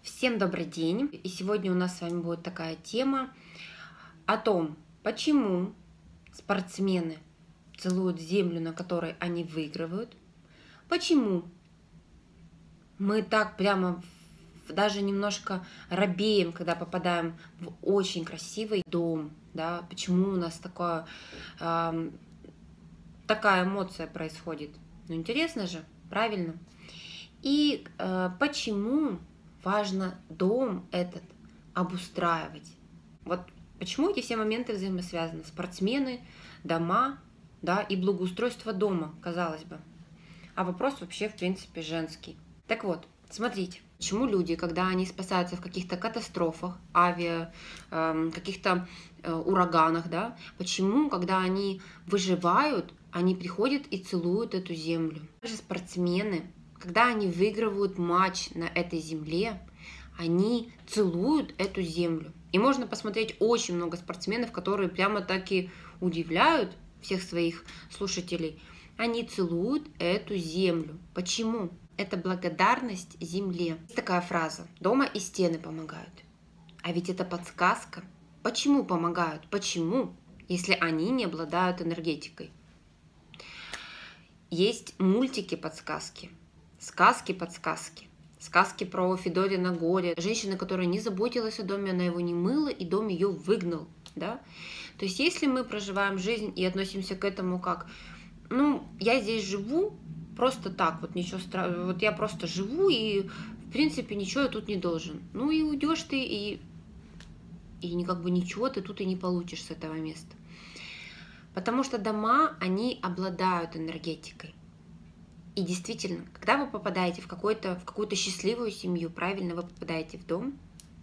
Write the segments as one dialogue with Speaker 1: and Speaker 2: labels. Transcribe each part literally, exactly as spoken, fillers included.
Speaker 1: Всем добрый день! И сегодня у нас с вами будет такая тема о том, почему спортсмены целуют землю, на которой они выигрывают, почему мы так прямо даже немножко робеем, когда попадаем в очень красивый дом, да, почему у нас такое, э, такая эмоция происходит. Ну, интересно же, правильно? И э, почему важно дом этот обустраивать. Вот почему эти все моменты взаимосвязаны. Спортсмены, дома, да, и благоустройство дома, казалось бы. А вопрос вообще, в принципе, женский. Так вот, смотрите, почему люди, когда они спасаются в каких-то катастрофах, авиа, э, каких-то э, ураганах, да, почему, когда они выживают, они приходят и целуют эту землю. Также спортсмены, когда они выигрывают матч на этой земле, они целуют эту землю. И можно посмотреть очень много спортсменов, которые прямо таки удивляют всех своих слушателей. Они целуют эту землю. Почему? Это благодарность земле. Есть такая фраза: дома и стены помогают. А ведь это подсказка. Почему помогают? Почему? Если они не обладают энергетикой. Есть мультики-подсказки. Сказки-подсказки. Сказки про Федорина горе. Женщина, которая не заботилась о доме, она его не мыла, и дом ее выгнал. Да? То есть если мы проживаем жизнь и относимся к этому как, ну, я здесь живу просто так, вот ничего страшного, вот я просто живу, и в принципе ничего я тут не должен. Ну и уйдешь ты, и, и как бы ничего ты тут и не получишь с этого места. Потому что дома, они обладают энергетикой. И действительно, когда вы попадаете в, какой-то, в какую-то счастливую семью, правильно, вы попадаете в дом,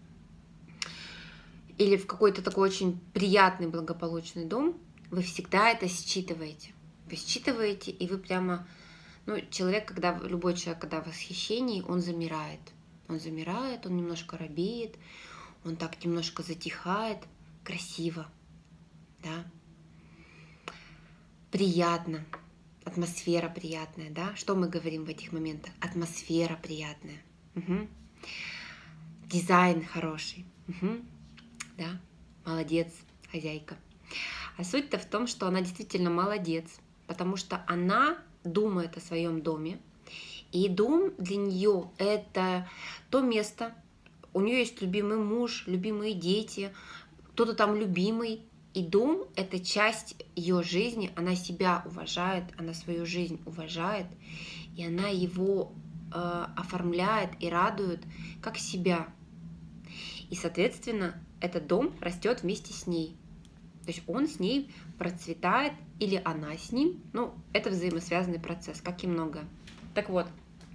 Speaker 1: или в какой-то такой очень приятный, благополучный дом, вы всегда это считываете. Вы считываете, и вы прямо, ну, человек, когда, любой человек, когда в восхищении, он замирает. Он замирает, он немножко робеет, он так немножко затихает. Красиво, да, приятно. Атмосфера приятная, да? Что мы говорим в этих моментах? Атмосфера приятная. Угу. Дизайн хороший. Угу. Да? Молодец, хозяйка. А суть-то в том, что она действительно молодец, потому что она думает о своем доме, и дом для нее это то место, у нее есть любимый муж, любимые дети, кто-то там любимый. И дом – это часть ее жизни, она себя уважает, она свою жизнь уважает, и она его э, оформляет и радует как себя. И, соответственно, этот дом растет вместе с ней. То есть он с ней процветает, или она с ним. Ну, это взаимосвязанный процесс, как и многое. Так вот,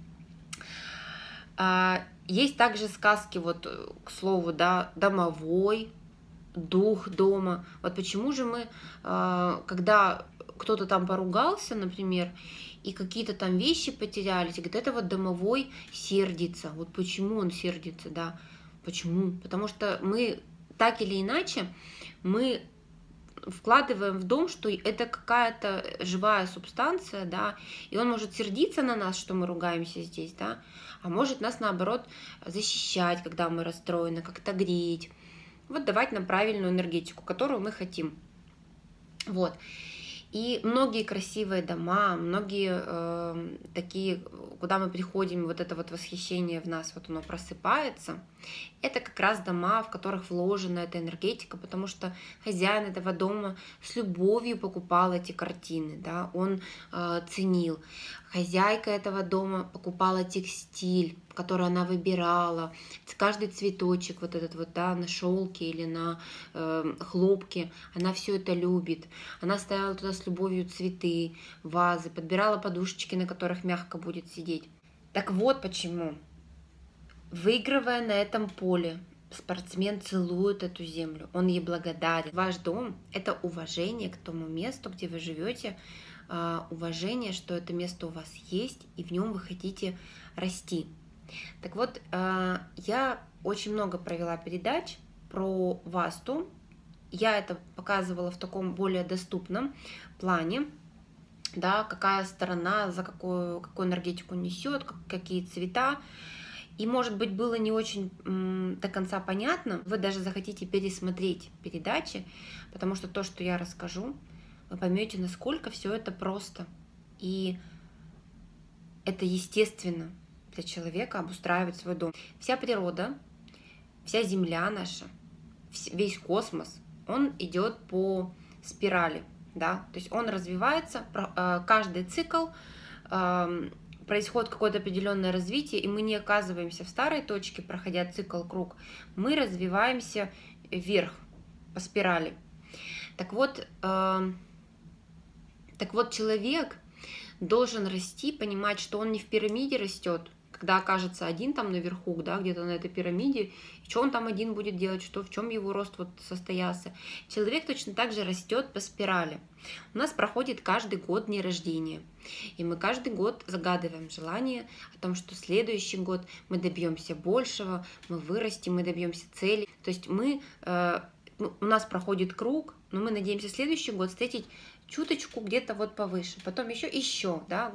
Speaker 1: э, есть также сказки, вот, к слову, да, домовой, дух дома. Вот почему же мы, когда кто-то там поругался, например, и какие-то там вещи потерялись, и говорит, это вот домовой сердится. Вот почему он сердится, да? Почему? Потому что мы так или иначе, мы вкладываем в дом, что это какая-то живая субстанция, да, и он может сердиться на нас, что мы ругаемся здесь, да, а может нас, наоборот, защищать, когда мы расстроены, как-то греть. Вот давать нам правильную энергетику, которую мы хотим. Вот. И многие красивые дома, многие э, такие, куда мы приходим, вот это вот восхищение в нас, вот оно просыпается, это как раз дома, в которых вложена эта энергетика, потому что хозяин этого дома с любовью покупал эти картины, да, он э, ценил. Хозяйка этого дома покупала текстиль, который она выбирала, каждый цветочек вот этот вот, да, на шелке или на э, хлопке, она все это любит. Она ставила туда с любовью цветы, вазы, подбирала подушечки, на которых мягко будет сидеть. Так вот почему, выигрывая на этом поле, спортсмен целует эту землю, он ей благодарен. Ваш дом – это уважение к тому месту, где вы живете, уважение, что это место у вас есть, и в нем вы хотите расти. Так вот, я очень много провела передач про васту. Я это показывала в таком более доступном плане, да, какая сторона, за какую, какую энергетику несет, какие цвета. И, может быть, было не очень м, до конца понятно, вы даже захотите пересмотреть передачи, потому что то, что я расскажу, вы поймете, насколько все это просто. И это естественно для человека обустраивать свой дом. Вся природа, вся Земля наша, весь космос, он идет по спирали, да, то есть он развивается, каждый цикл происходит какое-то определенное развитие, и мы не оказываемся в старой точке, проходя цикл круг, мы развиваемся вверх по спирали. Так вот, э, так вот, человек должен расти, понимать, что он не в пирамиде растет, когда окажется один там наверху, да, где-то на этой пирамиде, и что он там один будет делать, что, в чем его рост вот состоялся. Человек точно так же растет по спирали. У нас проходит каждый год дни рождения, и мы каждый год загадываем желание о том, что следующий год мы добьемся большего, мы вырастем, мы добьемся цели. То есть мы, э, у нас проходит круг, но мы надеемся следующий год встретить чуточку где-то вот повыше, потом еще, еще, да,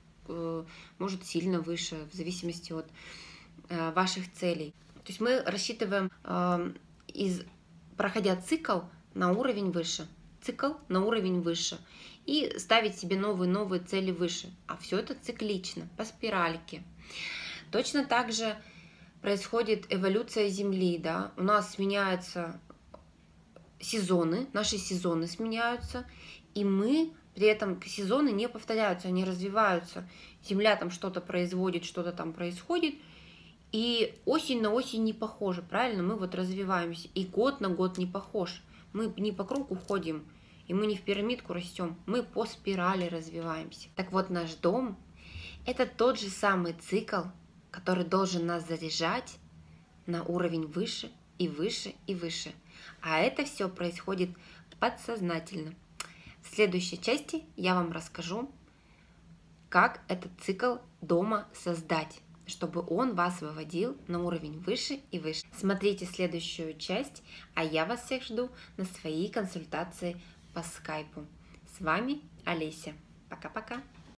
Speaker 1: может сильно выше, в зависимости от э, ваших целей. То есть мы рассчитываем, э, из, проходя цикл, на уровень выше, цикл на уровень выше, и ставить себе новые-новые цели выше. А все это циклично, по спиральке. Точно так же происходит эволюция Земли, да, у нас сменяются сезоны, наши сезоны сменяются, и мы при этом сезоны не повторяются, они развиваются. Земля там что-то производит, что-то там происходит, и осень на осень не похожа, правильно? Мы вот развиваемся, и год на год не похож. Мы не по кругу ходим, и мы не в пирамидку растем, мы по спирали развиваемся. Так вот, наш дом – это тот же самый цикл, который должен нас заряжать на уровень выше и выше и выше. А это все происходит подсознательно. В следующей части я вам расскажу, как этот цикл дома создать, чтобы он вас выводил на уровень выше и выше. Смотрите следующую часть, а я вас всех жду на своей консультации по скайпу. С вами Олеся. Пока-пока.